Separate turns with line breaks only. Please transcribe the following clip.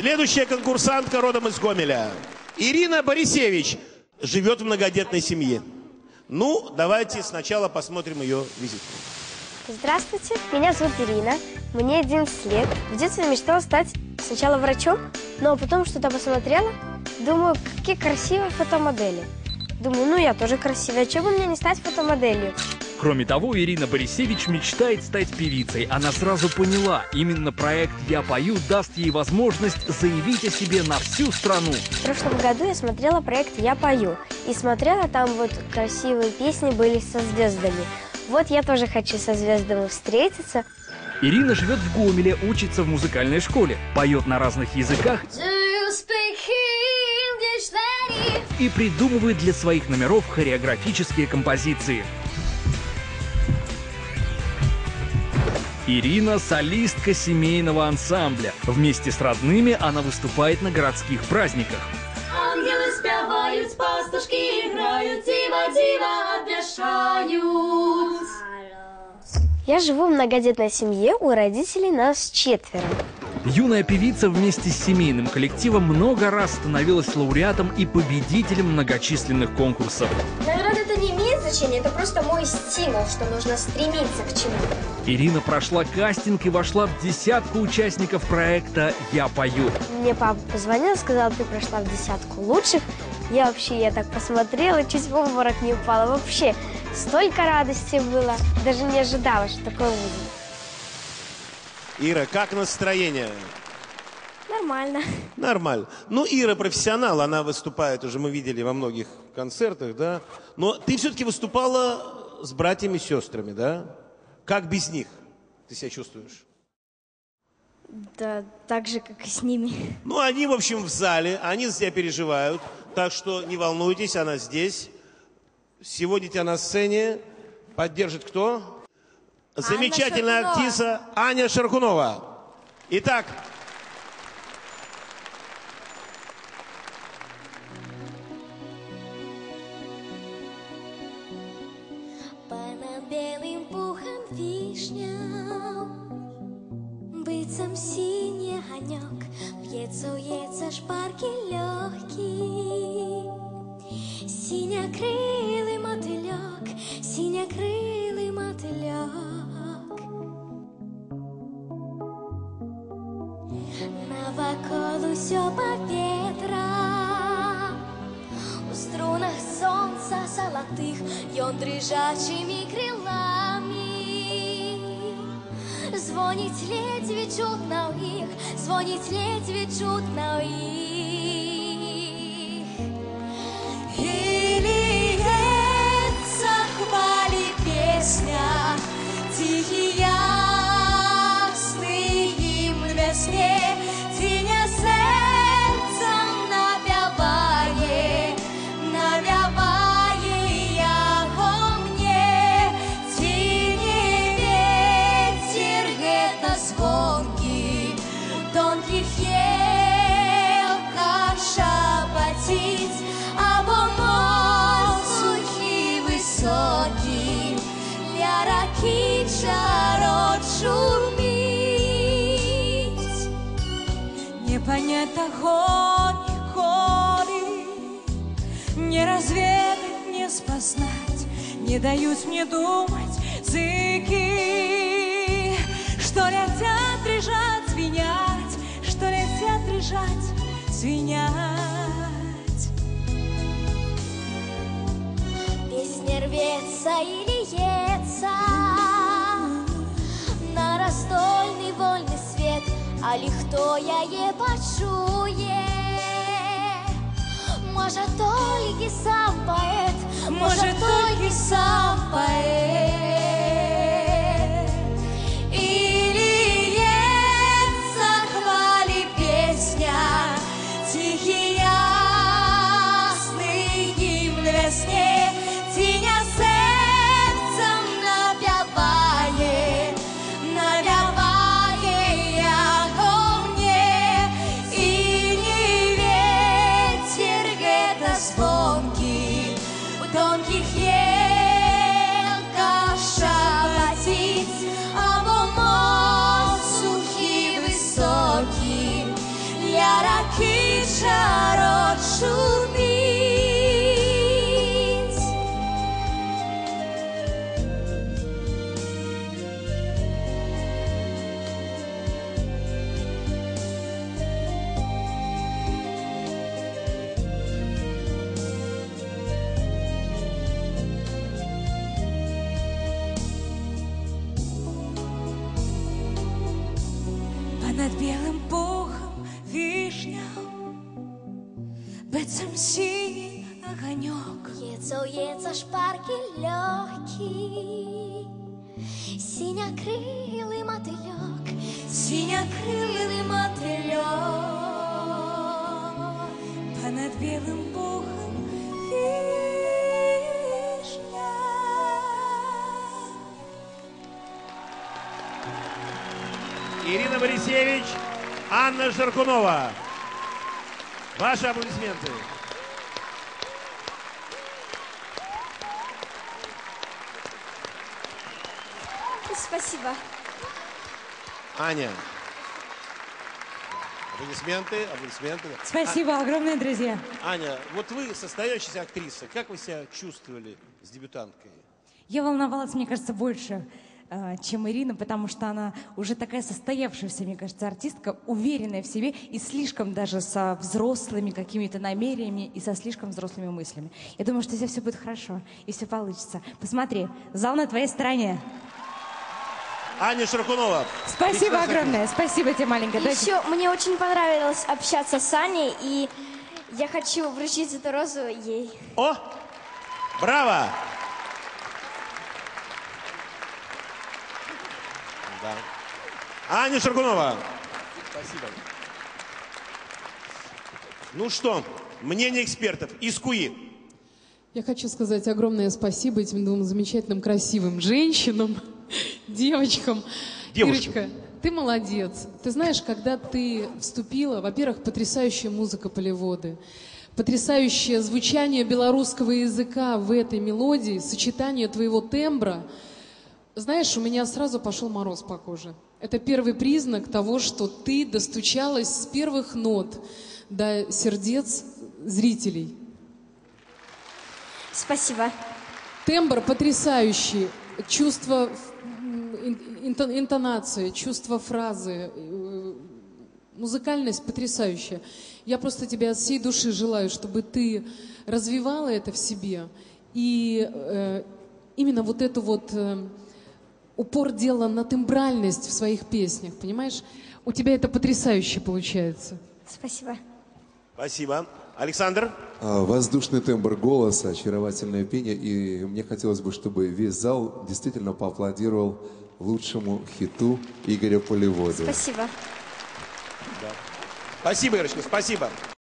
Следующая конкурсантка родом из Гомеля. Ирина Борисевич живет в многодетной семье. Ну, давайте сначала посмотрим ее визитку.
Здравствуйте, меня зовут Ирина, мне 11 лет. В детстве мечтала стать сначала врачом, но потом что-то посмотрела. Думаю, какие красивые фотомодели. Думаю, ну я тоже красивая, чего бы мне не стать фотомоделью?
Кроме того, Ирина Борисевич мечтает стать певицей. Она сразу поняла, именно проект «Я пою» даст ей возможность заявить о себе на всю страну.
В прошлом году я смотрела проект «Я пою». И смотрела, там вот красивые песни были со звездами. Вот я тоже хочу со звездами встретиться.
Ирина живет в Гомеле, учится в музыкальной школе, поет на разных языках и придумывает для своих номеров хореографические композиции. Ирина – солистка семейного ансамбля. Вместе с родными она выступает на городских праздниках.
Ангелы спевают, пастушки играют, дива-дива отвешают.
Я живу в многодетной семье, у родителей нас 4.
Юная певица вместе с семейным коллективом много раз становилась лауреатом и победителем многочисленных конкурсов.
Награда это не имеет значения, это просто мой стимул, что нужно стремиться к чему-то.
Ирина прошла кастинг и вошла в 10 участников проекта «Я пою».
Мне папа позвонил, сказал, ты прошла в 10 лучших. Я так посмотрела, чуть в обморок не упала. Вообще, столько радости было. Даже не ожидала, что такое будет.
Ира, как настроение?
Нормально.
Нормально. Ну, Ира профессионал, она выступает, уже мы видели во многих концертах, да? Но ты все-таки выступала с братьями и сестрами, да? Как без них ты себя чувствуешь?
Да, так же, как и с ними.
Ну, они, в общем, в зале, они за тебя переживают, так что не волнуйтесь, она здесь. Сегодня тебя на сцене поддержит кто? Замечательная актриса Аня Шаркунова. Итак.
Понад белым пухом вишня, быцем синий огонек, вьется шпарки легкий. Синякрылый мотылек, синякрылый мотылек. Навоколу все поветра, у струнах солнца золотых ён дрыжачими крылами. Звонить ледве чутно их, звонить ледве чутно их. И льется хвали песня, тихий ясный гимн весне, тиня сердцем напевает, яго мне, тине ветер где-то звонкий, тонких елка шапотить, або мол сухий высокий, ля раки чарот шумить. Не понять огонь ходы, не разведать, не спознать, не дают мне думать языки, что летят, дрожат, звенять, что летят, дрожат, звенять. Песня рвется и льется на раздольный вольный свет, али хто яе почує? Может, только сам поэт, может, только сам поэт. Или льется хвали песня, тихий ясный гимн весне, тиня сердцем напевает, яго мне, и не ветер где-то звонкий, у тонких елка для ракича розшуміть. Над белым пухом вишня, бецем синий огонек. Еца шпарки легкий, синякрылый мотылек, синякрылый мотылек. Понад белым пухом вишня.
Ирина Борисевич, Анна Шаркунова. Ваши аплодисменты.
Спасибо.
Аня. Аплодисменты, аплодисменты.
Спасибо огромное, друзья.
Аня, вот вы состоящаяся актриса, как вы себя чувствовали с дебютанткой?
Я волновалась, мне кажется, больше, чем Ирина, потому что она уже такая состоявшаяся, мне кажется, артистка, уверенная в себе и слишком даже со взрослыми какими-то намерениями и со слишком взрослыми мыслями. Я думаю, что здесь все будет хорошо и все получится. Посмотри, зал на твоей стороне.
Аня Шаркунова.
Спасибо огромное. Спасибо тебе, маленькая.
Еще мне очень понравилось общаться с Аней, и я хочу вручить эту розу ей.
О! Браво! Да. Аня Шаркунова. Спасибо. Ну что, мнение экспертов. Искуи.
Я хочу сказать огромное спасибо этим двум замечательным, красивым женщинам, девочкам. Ирочка, ты молодец. Ты знаешь, когда ты вступила, во-первых, потрясающая музыка Полеводы, потрясающее звучание белорусского языка в этой мелодии, сочетание твоего тембра. Знаешь, у меня сразу пошел мороз по коже. Это первый признак того, что ты достучалась с первых нот до сердец зрителей.
Спасибо.
Тембр потрясающий, чувство, интонация, чувство фразы, музыкальность потрясающая. Я просто тебе от всей души желаю, чтобы ты развивала это в себе и именно вот эту вот упор делала на тембральность в своих песнях, понимаешь? У тебя это потрясающе получается.
Спасибо.
Спасибо. Александр?
Воздушный тембр голоса, очаровательное пение. И мне хотелось бы, чтобы весь зал действительно поаплодировал лучшему хиту Игоря Полеводы.
Спасибо.
Да. Спасибо, Ирочка, спасибо.